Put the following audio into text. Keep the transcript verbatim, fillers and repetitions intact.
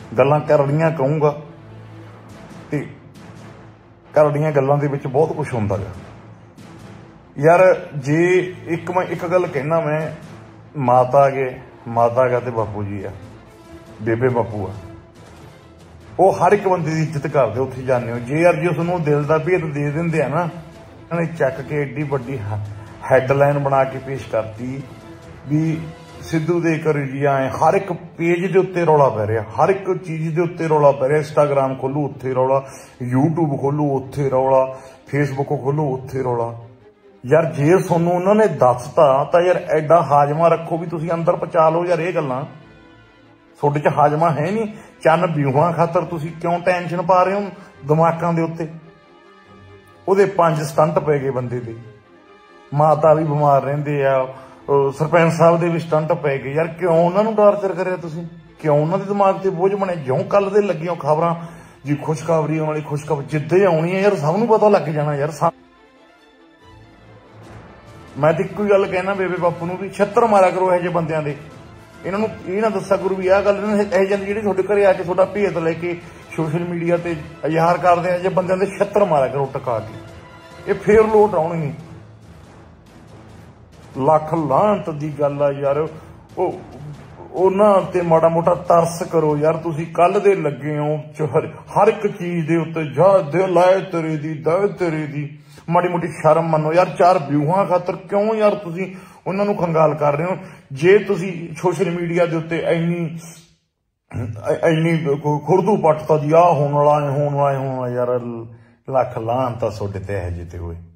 गल्लां करड़ियां कहूँगा ते करड़ियां गल्लां दे विच बहुत कुछ हुंदा गा यार। जे एक मैं एक गल कहना, मैं माता गए माता गा ते बापू जी आ, बेबे बापू आ, वो हर एक बंदे की इज्जत करते उत्थे जाने हो। जे यार जो तुहानूं दिल का भेद दे देंदे आ ना, उन्होंने चक के एड्डी वड्डी हैडलाइन बना के पेश करती भी सिद्धू दे करी जी आए। हर एक पेज के उत्ते रौला पै रहा, हर एक चीज़ के उत्ते रौला पै रहा। इंस्टाग्राम खोलू उत्थे रौला, यूट्यूब खोलू उत्थे रौला, फेसबुक खोलू उत्थे रौला। यार जे तुहानूं उन्होंने दसता तो यार एडा हाजमा रखो भी तुसीं अंदर पचा लो यार। ये गल्लां तुहाडे च हाजमा है नहीं। चन्न व्यूहां खातर तुसीं क्यों टेंशन पा रहे हो दिमागां दे उत्ते? उहदे पंज स्टंट पै गए बंदे दे, माता भी बीमार रहिंदे आ, सरपंच साहब दे भी स्टंट पै गए। यार क्यों उन्होंने टारचर करिया तुसीं? क्यों उन्होंने दिमाग ते बोझ बने? ज्यों कल दे लगियों खबरां जी, खुशखबरी आने वाली, खुशखबरी जिद्दे आउणी है यार सबनूं पता लग जाना यार। मैं तो इक्को गल कहना बेबे बापू नूं भी छत्तर मारा करो इहो जे बंदियां दे। इन्हां नूं इह ना दस्सा करो भी आह गल, इहो जिहे ਜਿਹੜੇ ਤੁਹਾਡੇ ਘਰੇ आ के ਤੁਹਾਡਾ ਭੇਤ ਲੈ के सोशल मीडिया ते इजहार करदे आ जे बंदियां दे छत्तर मारा करो टका के, ये फेर लोट आउणगे। लख लाहनत दी गल आ यार। उन्हां ते माड़ा मोटा तरस करो यार। तुसीं कल दे लगे हो हर एक चीज़ दे उत्ते जा दे लाए तेरे दी दे तेरे दी। माड़ी मोटी शर्म मनो यार। चार व्यूहां खातर क्यों यार तुसीं उन्हां नूं खंगाल कर रहे हो? जे तुसीं सोशल मीडिया दे उत्ते इन्नी इन्नी खुरदू पटता जी आ होण वाला होण वाला होण वाला यार, लख लाहनत तुहाडे ते इहो जे ते होए।